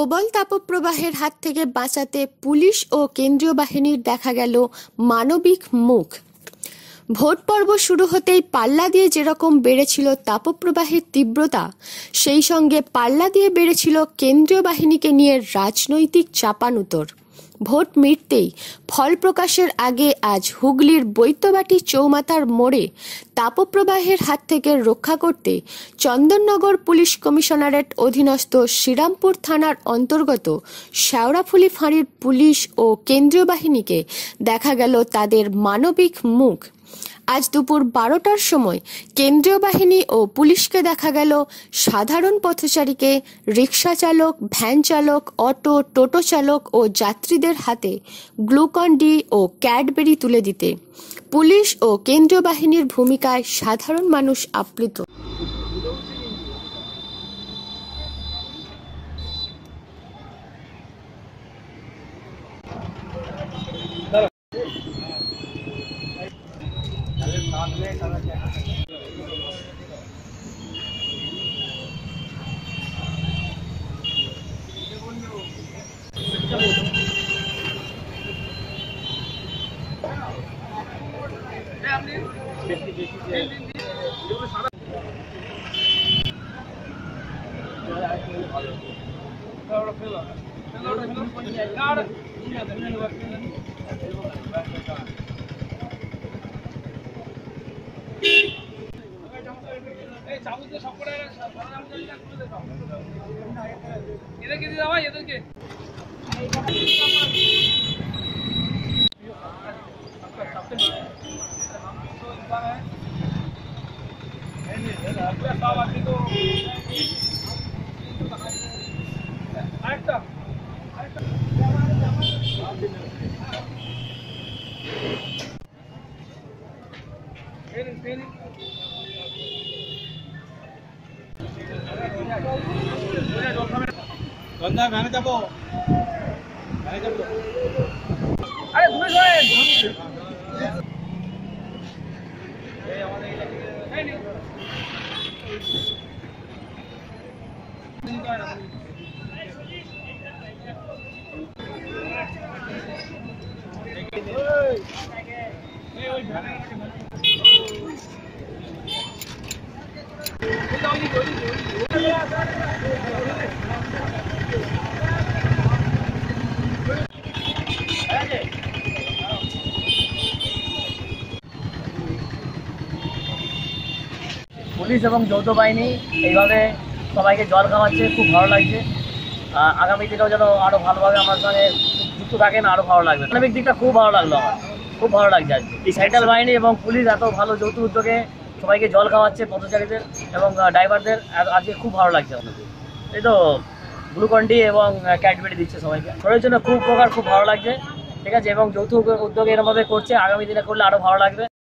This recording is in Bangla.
প্রবল তাপপ্রবাহের হাত থেকে বাঁচাতে পুলিশ ও কেন্দ্রীয় বাহিনীর দেখা গেল মানবিক মুখ। ভোট পর্ব শুরু হতেই পাল্লা দিয়ে যেরকম বেড়েছিল তাপপ্রবাহের তীব্রতা, সেই সঙ্গে পাল্লা দিয়ে বেড়েছিল কেন্দ্রীয় বাহিনীকে নিয়ে রাজনৈতিক চাপানুতর। ভোট মিটতেই ফল প্রকাশের আগে আজ হুগলির বৈদ্যবাটি চৌমাথার মোড়ে তাপপ্রবাহের হাত থেকে রক্ষা করতে চন্দননগর পুলিশ কমিশনারেট অধীনস্থ শ্রীরামপুর থানার অন্তর্গত শেওড়াফুলি ফাঁড়ির পুলিশ ও কেন্দ্রীয় বাহিনীকে দেখা গেল তাদের মানবিক মুখ। আজ দুপুর 12টার সময় কেন্দ্রীয় বাহিনী ও পুলিশকে দেখা গেল সাধারণ পথচারীকে, রিক্সা চালক, ভ্যান চালক, অটো, টোটো চালক ও যাত্রীদের হাতে গ্লুকন ডি ও ক্যাডবেরি তুলে দিতে। পুলিশ ও কেন্দ্রীয় বাহিনীর ভূমিকায় সাধারণ মানুষ আপ্লুত। গন্ধা ভ্যানে যাবো, ভ্যানে যাবো। আরে ঘুরে যাবেন। এই আমাদের এই নি এই ওই ভ্যানে পুলিশ এবং যৌথ বাহিনী এইভাবে সবাইকে জল খাওয়াচ্ছে, খুব ভালো লাগছে। আগামী দিনেও যেন আরও ভালোভাবে আমার সঙ্গে যুক্ত থাকেন, আরও ভালো লাগবে। মানবিক দিকটা খুব ভালো লাগলো, আমার খুব ভালো লাগছে আজকে। এই সেন্ট্রাল বাহিনী এবং পুলিশ এত ভালো যৌথ উদ্যোগে সবাইকে জল খাওয়াচ্ছে, পথচারীদের এবং ড্রাইভারদের আজকে খুব ভালো লাগছে আমাদের। এই তো গ্লুকন ডি এবং ক্যাডবেরি দিচ্ছে সবাইকে, শরীরের জন্য খুব উপকার, খুব ভালো লাগছে। ঠিক আছে, এবং যৌথ উদ্যোগে এরমভাবে করছে, আগামী দিনে করলে আরও ভালো লাগবে।